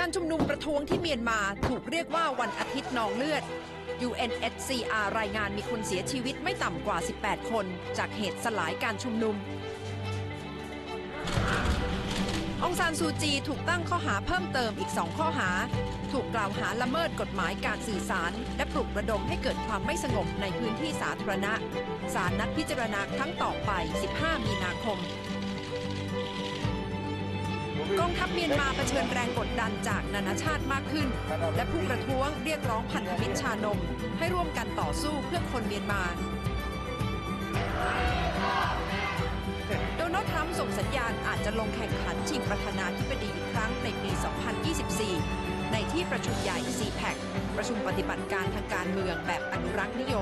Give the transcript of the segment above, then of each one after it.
การชุมนุมประท้วงที่เมียนมาถูกเรียกว่าวันอาทิตย์นองเลือด UNHCR รายงานมีคนเสียชีวิตไม่ต่ำกว่า 18 คนจากเหตุสลายการชุมนุมองซานซูจีถูกตั้งข้อหาเพิ่มเติมอีก2ข้อหาถูกกล่าวหาละเมิดกฎหมายการสื่อสารและปลุกระดมให้เกิดความไม่สงบในพื้นที่สาธารณะศาลนัดพิจารณาครั้งต่อไป 15 มีนาคมกองทัพเมียนมาเผชิญแรงกดดันจากนานาชาติมากขึ้นและผู้ประท้วงเรียกร้องพันธมิตรชานมให้ร่วมกันต่อสู้เพื่อคนเมียนมาโดนัลด์ทรัมป์ส่งสัญญาณอาจจะลงแข่งขันชิงประธานาธิบดีอีกครั้งในปี 2024 ในที่ประชุมใหญ่ CPAC ประชุมปฏิบัติการทางการเมืองแบบอนุรักษ์นิยม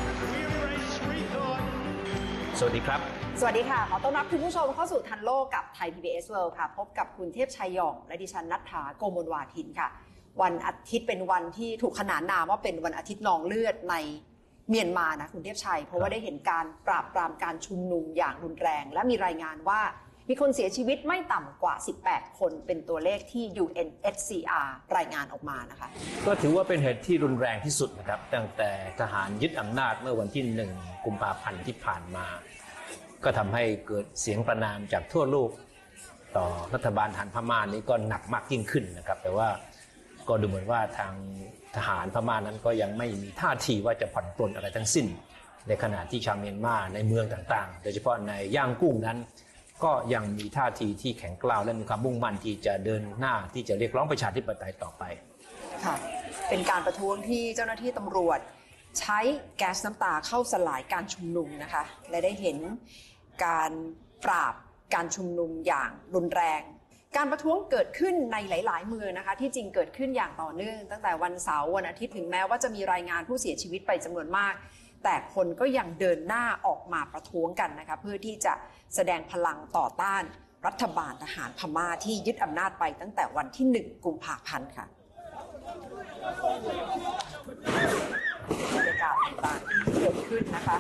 สวัสดีครับสวัสดีค่ะขอต้อนรับคุณผู้ชมเข้าสู่ทันโลกกับไทย PBS World ค่ะพบกับคุณเทพชัยยองและดิฉันณัฐฐา โกมลวาทินค่ะวันอาทิตย์เป็นวันที่ถูกขนานนามว่าเป็นวันอาทิตย์นองเลือดในเมียนมานะคุณเทพชัยเพราะว่าได้เห็นการปราบปรามการชุมนุมอย่างรุนแรงและมีรายงานว่ามีคนเสียชีวิตไม่ต่ำกว่า 18 คนเป็นตัวเลขที่ UNHCR รายงานออกมานะคะก็ถือว่าเป็นเหตุที่รุนแรงที่สุดนะครับตั้งแต่ทหารยึดอำนาจเมื่อวันที่1 กุมภาพันธ์ที่ผ่านมาก็ทำให้เกิดเสียงประณามจากทั่วโลกต่อรัฐบาลทหารพม่านี้ก็หนักมากยิ่งขึ้นนะครับแต่ว่าก็ดูเหมือนว่าทางทหารพม่านั้นก็ยังไม่มีท่าทีว่าจะผ่อนปลนอะไรทั้งสิ้นในขณะที่ชาวเมียนมาในเมืองต่างๆโดยเฉพาะในย่างกุ้งนั้นก็ยังมีท่าทีที่แข็งกร้าวและมีความมุ่งมั่นที่จะเดินหน้าที่จะเรียกร้องประชาธิปไตยต่อไปค่ะเป็นการประท้วงที่เจ้าหน้าที่ตำรวจใช้แก๊สน้ำตาเข้าสลายการชุมนุมนะคะและได้เห็นการปราบการชุมนุมอย่างรุนแรงการประท้วงเกิดขึ้นในหลายๆเมืองนะคะที่จริงเกิดขึ้นอย่างต่อเนื่องตั้งแต่วันเสาร์วันอาทิตย์ถึงแม้ว่าจะมีรายงานผู้เสียชีวิตไปจำนวนมากแต่คนก็ยังเดินหน้าออกมาประท้วงกันนะคะเพื่อที่จะแสดงพลังต่อต้านรัฐบาลทหารพม่าที่ยึดอำนาจไปตั้งแต่วันที่1 กุมภาพันธ์ค่ะบรรยากาศต่างๆเกิดขึ้นนะคะ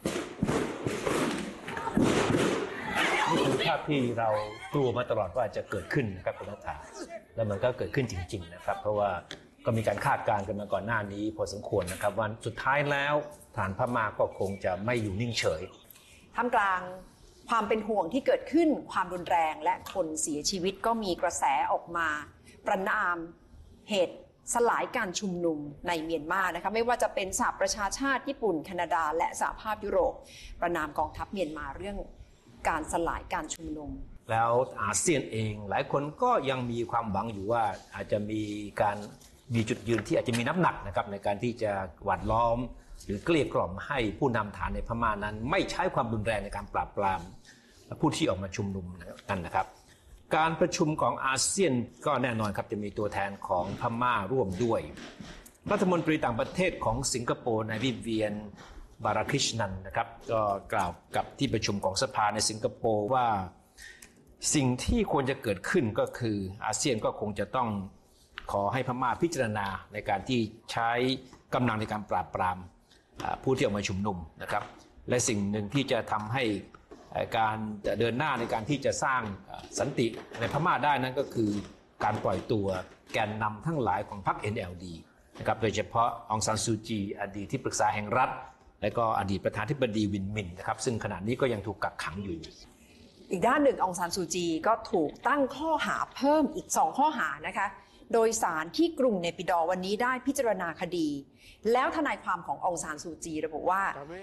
นี่คือภาพที่เรากลัวมาตลอดว่าจะเกิดขึ้นนะครับคุณนัทธาแล้วมันก็เกิดขึ้นจริงๆนะครับเพราะว่าก็มีการคาดการณ์กันมาก่อนหน้านี้พอสมควรนะครับวันสุดท้ายแล้วทหารพม่าก็คงจะไม่อยู่นิ่งเฉยท่ามกลางความเป็นห่วงที่เกิดขึ้นความรุนแรงและคนเสียชีวิตก็มีกระแสออกมาประณามเหตุสลายการชุมนุมในเมียนมานะคะไม่ว่าจะเป็นสหประชาชาติญี่ปุ่นแคนาดาและสหภาพยุโรปประณามกองทัพเมียนมาเรื่องการสลายการชุมนุมแล้วอาเซียนเองหลายคนก็ยังมีความหวังอยู่ว่าอาจจะมีจุดยืนที่อาจจะมีน้ำหนักนะครับในการที่จะหวาดล้อมหรือเกลี้ยกล่อมให้ผู้นำฐานในพม่านั้นไม่ใช้ความรุนแรงในการปราบปรามผู้ที่ออกมาชุมนุมกันนะครับการประชุมของอาเซียนก็แน่นอนครับจะมีตัวแทนของพม่าร่วมด้วยรัฐมนตรีต่างประเทศของสิงคโปร์นายวิเวียนบาราคริชนันนะครับก็กล่าวกับที่ประชุมของสภาในสิงคโปร์ว่าสิ่งที่ควรจะเกิดขึ้นก็คืออาเซียนก็คงจะต้องขอให้พม่าพิจารณาในการที่ใช้กำลังในการปราบปรามผู้ที่ออกมาชุมนุมนะครับและสิ่งหนึ่งที่จะทำให้การเดินหน้าในการที่จะสร้างสันติในพม่าได้นั้นก็คือการปล่อยตัวแกนนำทั้งหลายของพรรค NLD นะครับโดยเฉพาะองซานซูจีอดีตที่ปรึกษาแห่งรัฐและก็อดีตประธานาธิบดีวินมินนะครับซึ่งขณะนี้ก็ยังถูกกักขังอยู่อีกด้านหนึ่งองซานซูจีก็ถูกตั้งข้อหาเพิ่มอีก2ข้อหานะคะโดยศาลที่กรุงเนปิดอร์วันนี้ได้พิจารณาคดีแล้วทนายความขององซานซูจีระบุว่า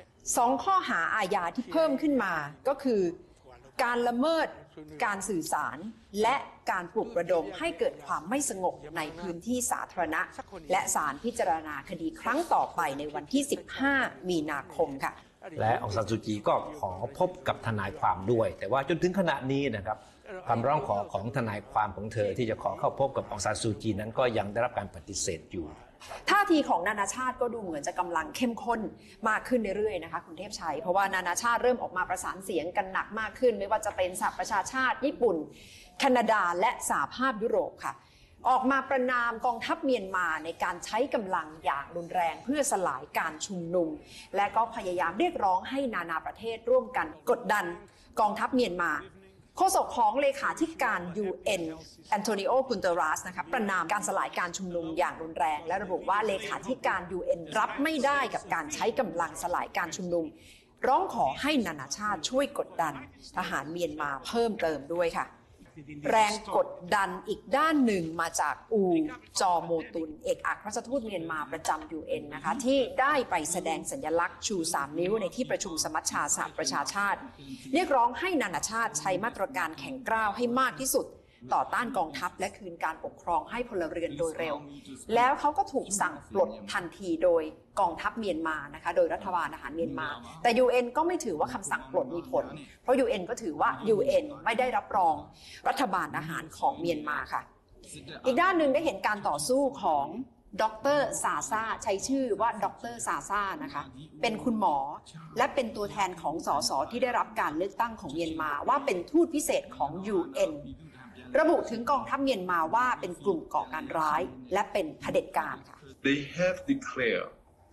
2ข้อหาอาญาที่เพิ่มขึ้นมาก็คือการละเมิดการสื่อสารและการปลุกระดมให้เกิดความไม่สงบในพื้นที่สาธารณะและศาลพิจารณาคดีครั้งต่อไปในวันที่15 มีนาคมค่ะและองซานซูจีก็ขอพบกับทนายความด้วยแต่ว่าจนถึงขณะนี้นะครับคำร้องขอของทนายความของเธอที่จะขอเข้าพบกับองซานซูจีนั้นก็ยังได้รับการปฏิเสธอยู่ท่าทีของนานาชาติก็ดูเหมือนจะกำลังเข้มข้นมากขึ้นเรื่อยๆนะคะคุณเทพชัยเพราะว่านานาชาติเริ่มออกมาประสานเสียงกันหนักมากขึ้นไม่ว่าจะเป็นสหประชาชาติญี่ปุ่นแคนาดาและสหภาพยุโรปค่ะออกมาประณามกองทัพเมียนมาในการใช้กำลังอย่างรุนแรงเพื่อสลายการชุมนุมและก็พยายามเรียกร้องให้นานาประเทศร่วมกันกดดันกองทัพเมียนมาโฆษกของเลขาธิการ UN แอนโทนิโอ กุนเตรัสนะคะประณามการสลายการชุมนุมอย่างรุนแรงและระบุว่าเลขาธิการ UN รับไม่ได้กับการใช้กำลังสลายการชุมนุมร้องขอให้นานาชาติช่วยกดดันทหารเมียนมาเพิ่มเติมด้วยค่ะแรงกดดันอีกด้านหนึ่งมาจากจอโมตุนเอกอัครราชทูตเมียนมาประจำ UN นะคะที่ได้ไปแสดงสัญลักษณ์ชู3นิ้วในที่ประชุมสมัชชาสหประชาชาติเรียกร้องให้นานาชาติใช้มาตรการแข็งกร้าวให้มากที่สุดต่อต้านกองทัพและคืนการปกครองให้พลเรือนโดยเร็วแล้วเขาก็ถูกสั่งปลดทันทีโดยกองทัพเมียนมานะคะโดยรัฐบาลทหารเมียนมาแต่ UN ก็ไม่ถือว่าคำสั่งปลดมีผลเพราะ UN ก็ถือว่า UN ไม่ได้รับรองรัฐบาลทหารของเมียนมาค่ะอีกด้านหนึ่งได้เห็นการต่อสู้ของดร.ซาซาใช้ชื่อว่าดร.ซาซานะคะเป็นคุณหมอและเป็นตัวแทนของสสที่ได้รับการเลือกตั้งของเมียนมาว่าเป็นทูตพิเศษของ UNระบุถึงกองทัพเมียนมาว่าเป็นกลุ่มก่อการร้ายและเป็นเผด็จการค่ะ They have declared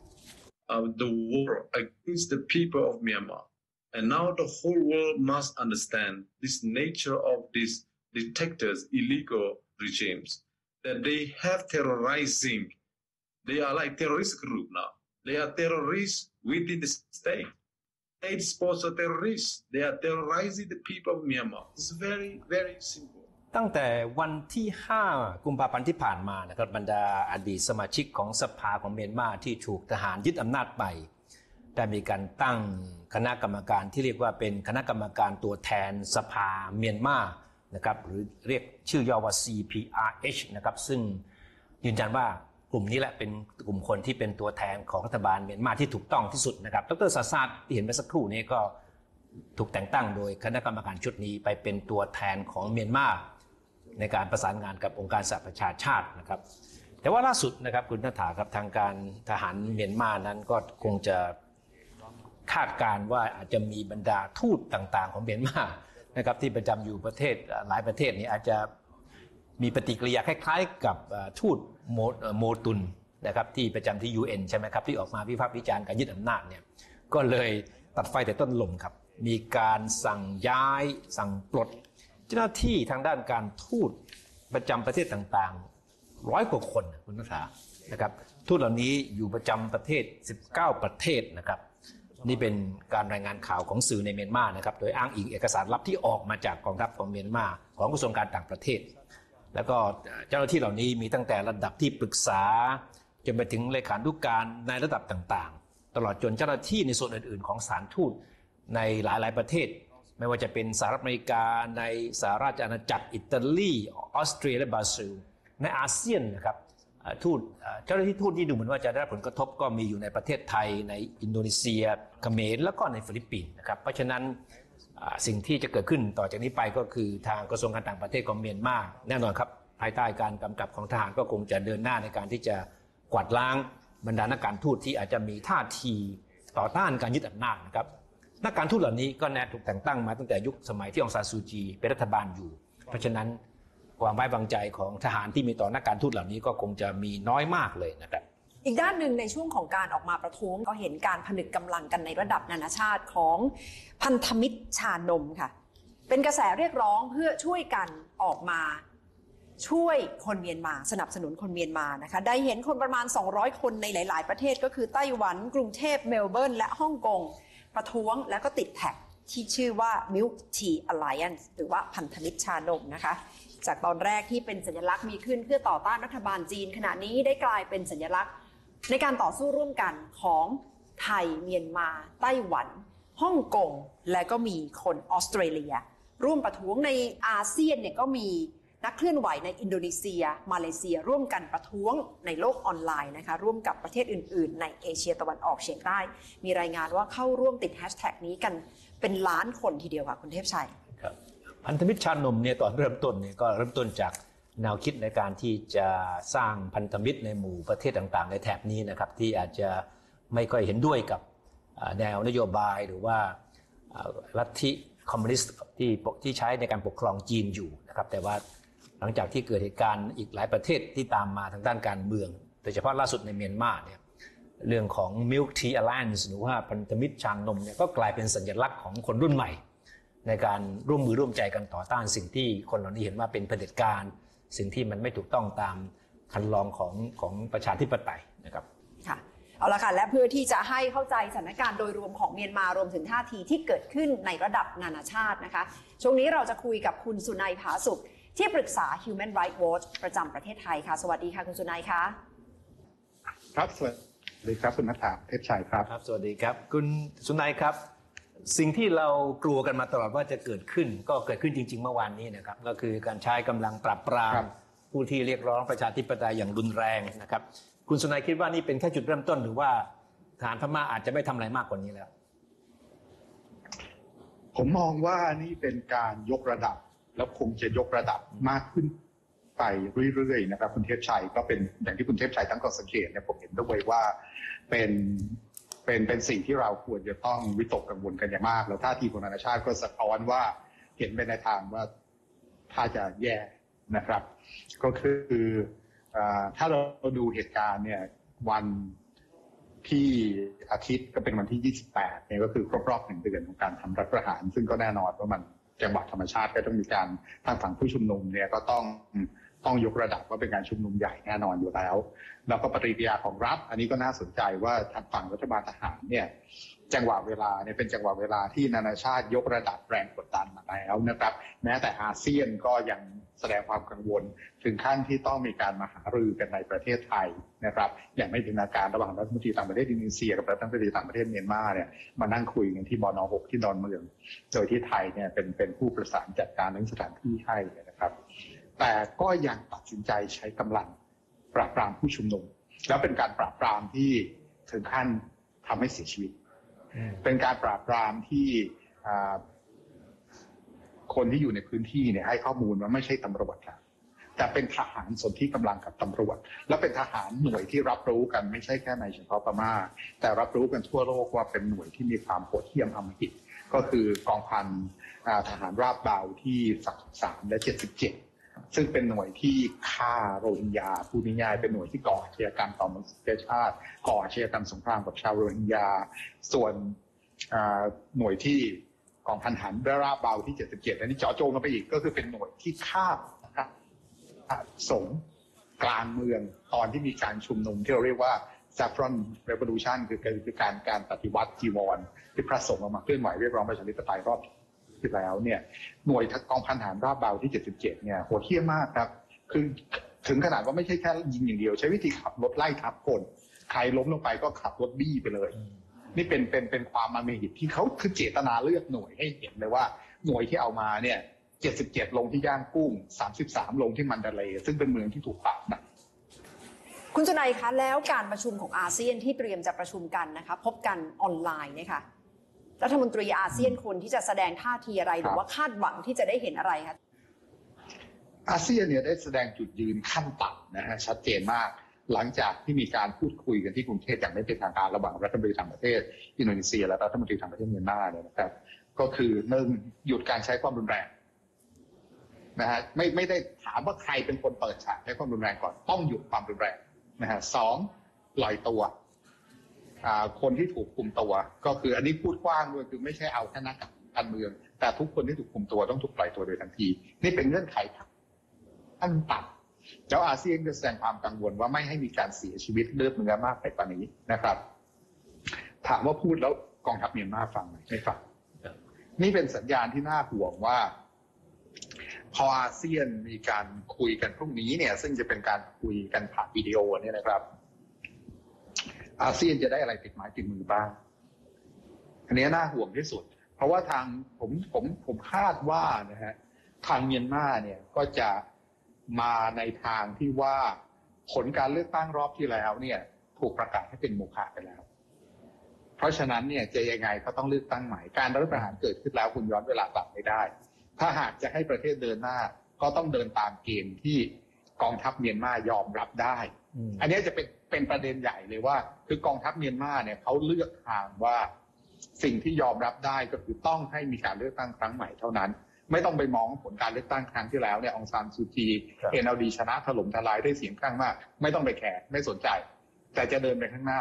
the war against the people of Myanmar, and now the whole world must understand this nature of these dictators' illegal regimes. That they have terrorizing. They are like terrorist group now. They are terrorists within the state. State sponsor terrorists. They are terrorizing the people of Myanmar. It's very, very simple. ตั้งแต่วันที่ 5 กุมภาพันธ์ที่ผ่านมานะครับบรรดาอดีตสมาชิกของสภาของเมียนมาที่ถูกทหารยึดอำนาจไปได้มีการตั้งคณะกรรมการที่เรียกว่าเป็นคณะกรรมการตัวแทนสภาเมียนมานะครับหรือเรียกชื่อย่อว่า CPRH นะครับซึ่งยืนยันว่ากลุ่มนี้แหละเป็นกลุ่มคนที่เป็นตัวแทนของรัฐบาลเมียนมาที่ถูกต้องที่สุดนะครับดร.ซาซาที่เห็นเมื่อสักครู่นี้ก็ถูกแต่งตั้งโดยคณะกรรมการชุดนี้ไปเป็นตัวแทนของเมียนมาในการประสานงานกับองค์การสหประชาชาตินะครับแต่ว่าล่าสุดนะครับคุณนัฐาครับทางการทหารเมียนมานั้นก็คงจะคาดการว่าอาจจะมีบรรดาทูตต่างๆของเมียนมานะครับที่ประจำอยู่ประเทศหลายประเทศนี้อาจจะมีปฏิกิริยาคล้ายๆกับทูตโมตุนนะครับที่ประจำที่ UN ใช่ไหมครับที่ออกมาวิพากษ์วิจารณ์การยึดอำนาจเนี่ยก็เลยตัดไฟแต่ต้นลมครับมีการสั่งย้ายสั่งปลดเจ้าหน้าที่ทางด้านการทูตประจำประเทศต่างๆ100 กว่าคนคุณนักศึกษานะครับทูตเหล่านี้อยู่ประจำประเทศ19 ประเทศนะครับนี่เป็นการรายงานข่าวของสื่อในเมียนมานะครับโดยอ้างอิงเอกสารลับที่ออกมาจากกองทัพของเมียนมาของกระทรวงการต่างประเทศแล้วก็เจ้าหน้าที่เหล่านี้มีตั้งแต่ระดับที่ปรึกษาจนไปถึงเลขานุการในระดับต่างๆตลอดจนเจ้าหน้าที่ในส่วนอื่นๆของสถานทูตในหลายๆประเทศไม่ว่าจะเป็นสหรัฐอเมริกาในสหราชอาณาจักรอิตาลีออสเตรียและบราซิลในอาเซียนนะครับทูตเจ้าหน้าที่ทูตที่ดูเหมือนว่าจะได้รับผลกระทบก็มีอยู่ในประเทศไทยในอินโดนีเซียเขมรแล้วก็ในฟิลิปปินส์นะครับเพราะฉะนั้นสิ่งที่จะเกิดขึ้นต่อจากนี้ไปก็คือทางกระทรวงการต่างประเทศของเมียนมาแน่นอนครับภายใต้การกำกับของทหารก็คงจะเดินหน้าในการที่จะกวาดล้างบรรดานักการทูตที่อาจจะมีท่าทีต่อต้านการยึดอำนาจนะครับนักการทูตเหล่านี้ก็แน่ถูกแต่งตั้งมาตั้งแต่ยุคสมัยที่องซานซูจีเป็นรัฐบาลอยู่เพราะฉะนั้นความไว้วางใจของทหารที่มีต่อนักการทูตเหล่านี้ก็คงจะมีน้อยมากเลยนะครับอีกด้านหนึ่งในช่วงของการออกมาประท้วงก็เห็นการผนึกกำลังกันในระดับนานาชาติของพันธมิตรชานมค่ะเป็นกระแสเรียกร้องเพื่อช่วยกันออกมาช่วยคนเมียนมาสนับสนุนคนเมียนมานะคะได้เห็นคนประมาณ200 คนในหลายๆประเทศก็คือไต้หวันกรุงเทพเมลเบิร์นและฮ่องกงประท้วงแล้วก็ติดแท็กที่ชื่อว่า Milk Tea Alliance หรือว่าพันธมิตรชานมนะคะจากตอนแรกที่เป็นสัญลักษณ์มีขึ้นเพื่อต่อต้านรัฐบาลจีนขณะนี้ได้กลายเป็นสัญลักษณ์ในการต่อสู้ร่วมกันของไทยเมียนมาไต้หวันฮ่องกงและก็มีคนออสเตรเลียร่วมประท้วงในอาเซียนเนี่ยก็มีนักเคลื่อนไหวในอินโดนีเซียมาเลเซียร่วมกันประท้วงในโลกออนไลน์นะคะร่วมกับประเทศอื่นๆในเอเชียตะวันออกเฉียงใต้มีรายงานว่าเข้าร่วมติดแฮชแท็กนี้กันเป็นล้านคนทีเดียวค่ะคุณเทพชัยครับพันธมิตรชานมเนี่ยตอนเริ่มต้นเนี่ยก็เริ่มต้นจากแนวคิดในการที่จะสร้างพันธมิตรในหมู่ประเทศต่างๆในแถบนี้นะครับที่อาจจะไม่ค่อยเห็นด้วยกับแนวนโยบายหรือว่าลัทธิคอมมิวนิสต์ที่ใช้ในการปกครองจีนอยู่นะครับแต่ว่าหลังจากที่เกิดเหตุการณ์อีกหลายประเทศที่ตามมาทางด้านการเมืองโดยเฉพาะล่าสุดในเมียนมาเนี่ยเรื่องของ Milk Tea Alliance หรือว่าพันธมิตรชานมเนี่ยก็กลายเป็นสัญลักษณ์ของคนรุ่นใหม่ในการร่วมมือร่วมใจกันต่อต้านสิ่งที่คนเหล่านี้เห็นว่าเป็นเผด็จการสิ่งที่มันไม่ถูกต้องตามคันลองของประชาธิปไตยนะครับค่ะเอาละค่ะและเพื่อที่จะให้เข้าใจสถานการณ์โดยรวมของเมียนมารวมถึงท่าทีที่เกิดขึ้นในระดับนานาชาตินะคะช่วงนี้เราจะคุยกับคุณสุนัยผาสุขที่ปรึกษา Human Rights Watch ประจำประเทศไทยค่ะสวัสดีค่ะคุณสุนัยค่ะครับสวัสดีครับคุณนัทธาเทพชัยครับสวัสดีครับคุณสุนัยครับสิ่งที่เรากลัวกันมาตลอดว่าจะเกิดขึ้นก็เกิดขึ้นจริงๆเมื่อวานนี้นะครับก็คือการใช้กำลังปราบปรามผู้ที่เรียกร้องประชาธิปไตยอย่างรุนแรงนะครับคุณสุนัยคิดว่านี่เป็นแค่จุดเริ่มต้นหรือว่าทหารพม่าอาจจะไม่ทำอะไรมากกว่านี้แล้วผมมองว่านี่เป็นการยกระดับแล้วคงจะยกระดับมากขึ้นไปเรื่อยๆนะครับคุณเทพชัยก็เป็นอย่างที่คุณเทพชัยตั้งข้อสังเกตเนี่ยผมเห็นด้วยว่าเป็นสิ่งที่เราควรจะต้องวิตกกังวลกันอย่างมากแล้วท่าทีของนานาชาติก็สะท้อนว่าเห็นไปในทางว่าถ้าจะแย่นะครับก็คือถ้าเราดูเหตุการณ์เนี่ยวันที่อาทิตย์ก็เป็นวันที่28เนี่ยก็คือครบรอบ1 เดือนของการทำรัฐประหารซึ่งก็แน่นอนว่ามันจังหวะธรรมชาติก็ต้องมีการทางฝั่งผู้ชุมนุมเนี่ยก็ต้องยกระดับว่าเป็นการชุมนุมใหญ่แน่นอนอยู่แล้วแล้วก็ปฏิกิริยาของรัฐอันนี้ก็น่าสนใจว่าทางฝั่งรัฐบาลทหารเนี่ยจังหวะเวลาเนี่ยเป็นจังหวะเวลาที่นานาชาติยกระดับแรงกดดันมาแล้วนะครับแม้แต่อาเซียนก็ยังแสดงความกังวลถึงขั้นที่ต้องมีการมาหารือกันในประเทศไทยนะครับอย่างไม่เป็นทางการระหว่างรัฐมนตรีต่างประเทศอินโดนีเซียกับรัฐมนตรีต่างประเทศเมียนมาเนี่ยมานั่งคุยกันที่บน.6 ที่ดอนเมืองโดยที่ไทยเนี่ยเป็นผู้ประสานจัดการเรื่องสถานที่ให้นะครับแต่ก็ยังตัดสินใจใช้กำลังปราบปรามผู้ชุมนุมแล้วเป็นการปราบปรามที่ถึงขั้นทำให้เสียชีวิตเป็นการปราบปรามที่คนที่อยู่ในพื้นที่เนี่ยให้ข้อมูลว่าไม่ใช่ตำรวจครับแต่เป็นทหารสนธิกำลังกับตำรวจและเป็นทหารหน่วยที่รับรู้กันไม่ใช่แค่ในเฉพาะพม่าแต่รับรู้กันทั่วโลกว่าเป็นหน่วยที่มีความโหดเหี้ยมอำมหิตก็คือกองพันทหารราบเบาที่33และ77ซึ่งเป็นหน่วยที่ฆ่าโรฮิงญาพูดง่ายๆเป็นหน่วยที่ก่ออาชญากรรมต่อมนุษยชาติก่ออาชญากรรมสงครามกับชาวโรฮิงญาส่วนหน่วยที่กองพันทหารราบเบาที่77อันนี้เจาะจงลงไปอีกก็คือเป็นหน่วยที่ฆ่าสงฆ์กลางเมืองตอนที่มีการชุมนุมที่เราเรียกว่า Saffron Revolution คือการปฏิวัติจีวรที่พระสงฆ์ออกมาเคลื่อนไหวเรียกร้องประชาธิปไตยรอบที่แล้วเนี่ยหน่วยกองพันทหารราบเบาที่77เนี่ยโหดเหี้ยมมากครับคือถึงขนาดว่าไม่ใช่แค่ยิงอย่างเดียวใช้วิธีขับรถไล่ทับคนใครล้มลงไปก็ขับรถบี้ไปเลยนี่เป็นความอำมหิตที่เขาคือเจตนาเลือกหน่วยให้เห็นเลยว่าหน่วยที่เอามาเนี่ย77ลงที่ย่างกุ้ง33ลงที่มันดาเลย์ซึ่งเป็นเมืองที่ถูกปราบหนักคุณสุนัยคะแล้วการประชุมของอาเซียนที่เตรียมจะประชุมกันนะคะพบกันออนไลน์เนี่ยค่ะรัฐมนตรีอาเซียนคนที่จะแสดงท่าทีอะไรหรือว่าคาดหวังที่จะได้เห็นอะไรคะอาเซียนเนี่ยได้แสดงจุดยืนขั้นต่ำนะฮะชัดเจนมากหลังจากที่มีการพูดคุยกันที่กรุงเทพอย่างไม่เป็นทางการระหว่างรัฐมนตรีต่างประเทศอินโดนีเซียและรัฐมนตรีต่างประเทศเมียนมาเนี่ยนะครับก็คือ1หยุดการใช้ความรุนแรงนะฮะไม่ได้ถามว่าใครเป็นคนเปิดฉากใช้ความรุนแรงก่อนต้องหยุดความรุนแรงนะฮะ2ปล่อยตัวคนที่ถูกคุมตัวก็คืออันนี้พูดกว้างด้วยคือไม่ใช่เอาแค่นักการเมืองแต่ทุกคนที่ถูกคุมตัวต้องถูกปล่อยตัวโดยทันทีนี่เป็นเงื่อนไขขั้นต่ำแล้วอาเซียนก็แสดงความกังวลว่าไม่ให้มีการเสียชีวิตเลือดเนื้อมากไปกว่านี้นะครับถามว่าพูดแล้วกองทัพเมียนมาฟังไหมไม่ฟังนี่เป็นสัญญาณที่น่าห่วงว่าพออาเซียนมีการคุยกันพรุ่งนี้เนี่ยซึ่งจะเป็นการคุยกันผ่านวิดีโอเนี่ยนะครับอาเซียนจะได้อะไรติดไม้ติดมือบ้างอันนี้น่าห่วงที่สุดเพราะว่าทางผมคาดว่านะฮะทางเมียนมาเนี่ยก็จะมาในทางที่ว่าผลการเลือกตั้งรอบที่แล้วเนี่ยถูกประกาศให้เป็นโมฆะไปแล้วเพราะฉะนั้นเนี่ยจะยังไงก็ต้องเลือกตั้งใหม่การรัฐประหารเกิดขึ้นแล้วคุณย้อนเวลากลับไม่ได้ถ้าหากจะให้ประเทศเดินหน้าก็ต้องเดินตามเกณฑ์ที่กองทัพเมียนมายอมรับได้อันนี้จะเป็นประเด็นใหญ่เลยว่าคือกองทัพเมียนมาเนี่ยเขาเลือกทางว่าสิ่งที่ยอมรับได้ก็คือต้องให้มีการเลือกตั้งครั้งใหม่เท่านั้นไม่ต้องไปมองผลการเลือกตั้งครั้งที่แล้วเนี่ยองซานซูจี NLD ชนะถล่มทลายได้เสียงข้างมากไม่ต้องไปแคร์ไม่สนใจแต่จะเดินไปข้างหน้า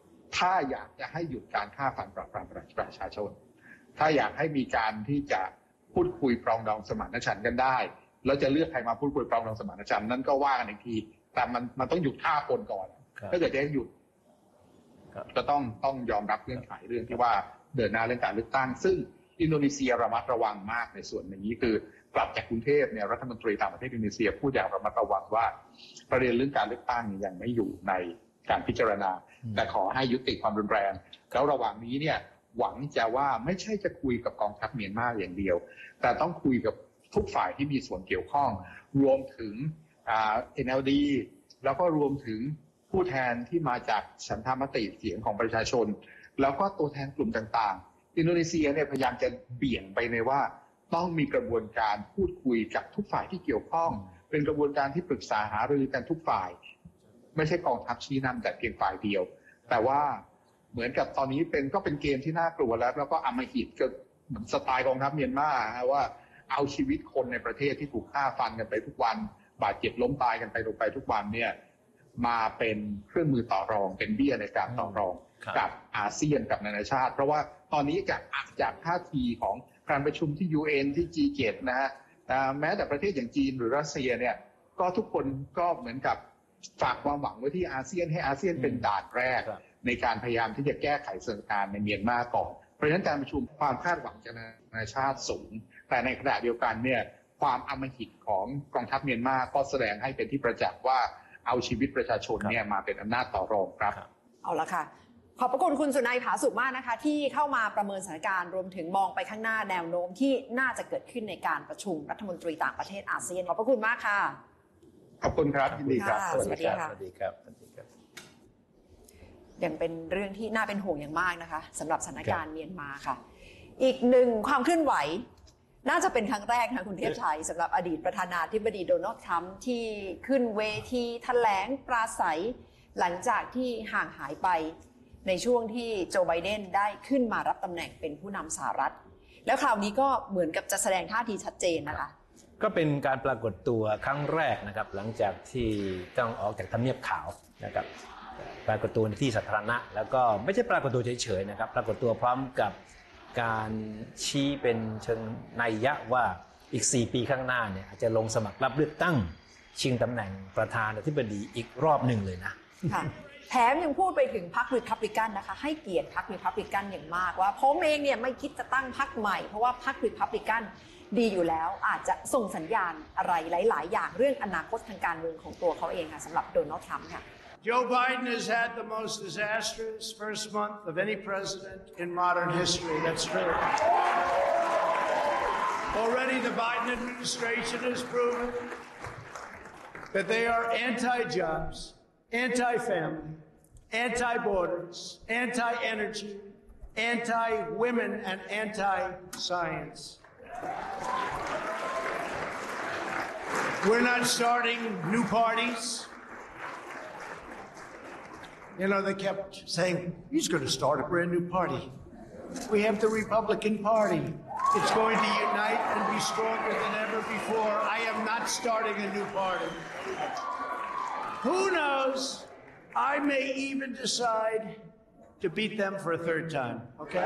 ถ้าอยากจะให้หยุดการฆ่าฟันปราบปรามประชาชนถ้าอยากให้มีการที่จะพูดคุยปรองดองสมานฉันท์กันได้แล้วจะเลือกใครมาพูดคุยปรองดองสมานฉันท์นั้นก็ว่ากันอีกทีแต่มันต้องหยุดฆ่าคนก่อนถ้าเกิดจะหยุดก็ต้องยอมรับเงื่อนไขเรื่องที่ว่าเดินหน้าเรื่องการเลือกตั้งซึ่งอินโดนีเซียระมัดระวังมากในส่วนนี้คือกลับจากกรุงเทพเนี่ยรัฐมนตรีต่างประเทศอินโดนีเซียพูดอย่างระมัดระวังว่าประเด็นเรื่องการเลือกตั้งยังไม่อยู่ในการพิจารณาแต่ขอให้ยุติความรุนแรงแล้วระหว่างนี้เนี่ยหวังจะว่าไม่ใช่จะคุยกับกองทัพเมียนมาอย่างเดียวแต่ต้องคุยกับทุกฝ่ายที่มีส่วนเกี่ยวข้องรวมถึงNLD แล้วก็รวมถึงผู้แทนที่มาจากฉันทามติเสียงของประชาชนแล้วก็ตัวแทนกลุ่มต่างๆอินโดนีเซียเนี่ยพยายามจะเบี่ยงไปในว่าต้องมีกระบวนการพูดคุยกับทุกฝ่ายที่เกี่ยวข้องเป็นกระบวนการที่ปรึกษาหารือกันทุกฝ่ายไม่ใช่กองทัพชี้นำแต่เพียงฝ่ายเดียวแต่ว่าเหมือนกับตอนนี้ก็เป็นเกมที่น่ากลัวแล้วก็อำมหิตก็เหมือนสไตล์กองทัพเมียนมาว่าเอาชีวิตคนในประเทศที่ถูกฆ่าฟันกันไปทุกวันบาดเจ็บล้มตายกันไปทุกวันเนี่ยมาเป็นเครื่องมือต่อรองเป็นเบี้ยในการต่อรองกับอาเซียนกับนานาชาติเพราะว่าตอนนี้จากท่าทีของการประชุมที่ UN ที่ G7 นะฮะแม้แต่ประเทศอย่างจีนหรือรัสเซียเนี่ยก็ทุกคนก็เหมือนกับฝากความหวังไว้ที่อาเซียนให้อาเซียนเป็นด่านแรกในการพยายามที่จะแก้ไขสถานการณ์ในเมียนมาก่อนเพราะฉะนั้นการประชุมความคาดหวังจากนานาชาติสูงแต่ในขณะเดียวกันเนี่ยความอำมหิตของกองทัพเมียนมาก็แสดงให้เป็นที่ประจักษ์ว่าเอาชีวิตประชาชนเนี่ยมาเป็นอำนาจต่อรองครับเอาละค่ะขอบพระคุณคุณสุนัยผาสุกมากนะคะที่เข้ามาประเมินสถานการณ์รวมถึงมองไปข้างหน้าแนวโน้มที่น่าจะเกิดขึ้นในการประชุมรัฐมนตรีต่างประเทศอาเซียนขอบพระคุณมากค่ะขอบคุณครับยินดีครับสวัสดีค่ะสวัสดีครับยังเป็นเรื่องที่น่าเป็นห่วงอย่างมากนะคะสำหรับสถานการณ์เมียนมาค่ะอีกหนึ่งความเคลื่อนไหวน่าจะเป็นครั้งแรกนะคุณเทพชัยสำหรับอดีตประธานาธิบดีโดนัลด์ทรัมป์ที่ขึ้นเวทีแถลงปราศัยหลังจากที่ห่างหายไปในช่วงที่โจไบเดนได้ขึ้นมารับตำแหน่งเป็นผู้นำสหรัฐแล้วคราวนี้ก็เหมือนกับจะแสดงท่าทีชัดเจนนะคะก็เป็นการปรากฏตัวครั้งแรกนะครับหลังจากที่ต้องออกจากทำเนียบขาวนะครับปรากฏตัวในที่สาธารณะแล้วก็ไม่ใช่ปรากฏตัวเฉยๆนะครับปรากฏตัวพร้อมกับการชี้เป็นเชิงนัยยะว่าอีก4 ปีข้างหน้าเนี่ยอาจจะลงสมัครรับเลือกตั้งชิงตำแหน่งประธานาธิบดีอีกรอบหนึ่งเลยนะค่ะแถมยังพูดไปถึงพรรครีพับลิกันนะคะให้เกียรติพรรครีพับลิกันอย่างมากว่าผมเองเนี่ยไม่คิดจะตั้งพรรคใหม่เพราะว่าพรรครีพับลิกันดีอยู่แล้วอาจจะส่งสัญญาณอะไรหลายๆอย่างเรื่องอนาคตทางการเมืองของตัวเขาเองค่ะสำหรับโดนัลด์ทรัมป์ค่ะ Joe Biden has had the most disastrous first month of any president in modern history. That's true. Already the Biden administration has proven that they are anti-jobs, anti-family, anti-borders, anti-energy, anti-women, and anti-science. We're not starting new parties. You know, they kept saying, he's going to start a brand new party. We have the Republican Party. It's going to unite and be stronger than ever before. I am not starting a new party. Who knows? I may even decide to beat them for a third time, okay?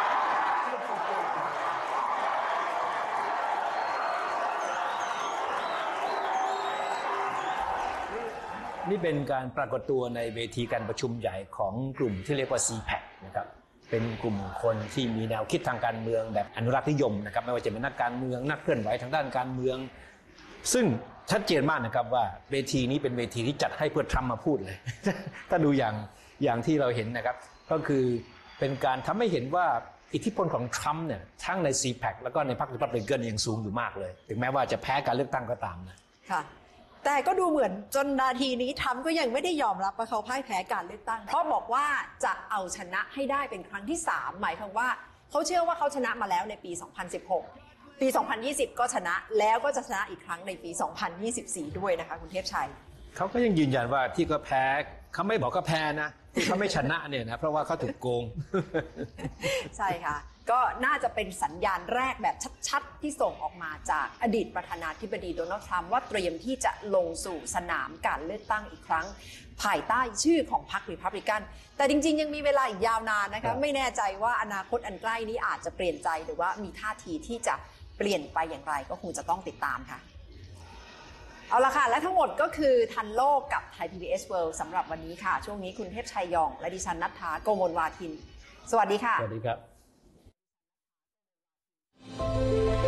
นี่เป็นการปรากฏตัวในเวทีการประชุมใหญ่ของกลุ่มที่เรียกว่า CPAC นะครับเป็นกลุ่มคนที่มีแนวคิดทางการเมืองแบบอนุรักษ์นิยมนะครับไม่ว่าจะเป็นนักการเมืองนักเคลื่อนไหวทางด้านการเมืองซึ่งชัดเจนมากนะครับว่าเวทีนี้เป็นเวทีที่จัดให้เพื่อทรัมป์มาพูดเลย ถ้าดูอย่างที่เราเห็นนะครับก็คือเป็นการทำให้เห็นว่าอิทธิพลของทรัมป์เนี่ยทั้งใน CPAC แล้วก็ในพรรครีพับลิกันยังสูงอยู่มากเลยถึงแม้ว่าจะแพ้การเลือกตั้งก็ตามนะค่ะแต่ก็ดูเหมือนจนนาทีนี้ทรัมป์ก็ยังไม่ได้ยอมรับว่าเขาพ่ายแพ้การเลือกตั้งเพราะบอกว่าจะเอาชนะให้ได้เป็นครั้งที่3หมายความว่าเขาเชื่อว่าเขาชนะมาแล้วในปี 2016 ปี 2020 ก็ชนะแล้วก็จะชนะอีกครั้งในปี 2024 ด้วยนะคะคุณเทพชัยเขาก็ยังยืนยันว่าที่เขาแพ้เขาไม่บอกเขาแพ้นะที่เขาไม่ชนะเนี่ยนะเพราะว่าเขาถูกโกงใช่ค่ะก็น่าจะเป็นสัญญาณแรกแบบชัดๆที่ส่งออกมาจากอดีตประธานาธิบดีโดนัลด์ทรัมป์ว่าเตรียมที่จะลงสู่สนามการเลือกตั้งอีกครั้งภายใต้ชื่อของพรรครีพับลิกันแต่จริงๆยังมีเวลาอีกยาวนานนะคะไม่แน่ใจว่าอนาคตอันใกล้นี้อาจจะเปลี่ยนใจหรือว่ามีท่าทีที่จะเปลี่ยนไปอย่างไรก็คงจะต้องติดตามค่ะเอาละค่ะและทั้งหมดก็คือทันโลกกับไทย PBS World สำหรับวันนี้ค่ะช่วงนี้คุณเทพชัยยองและดิฉันณัฐฐา โกมลวาทินสวัสดีค่ะสวัสดีครับ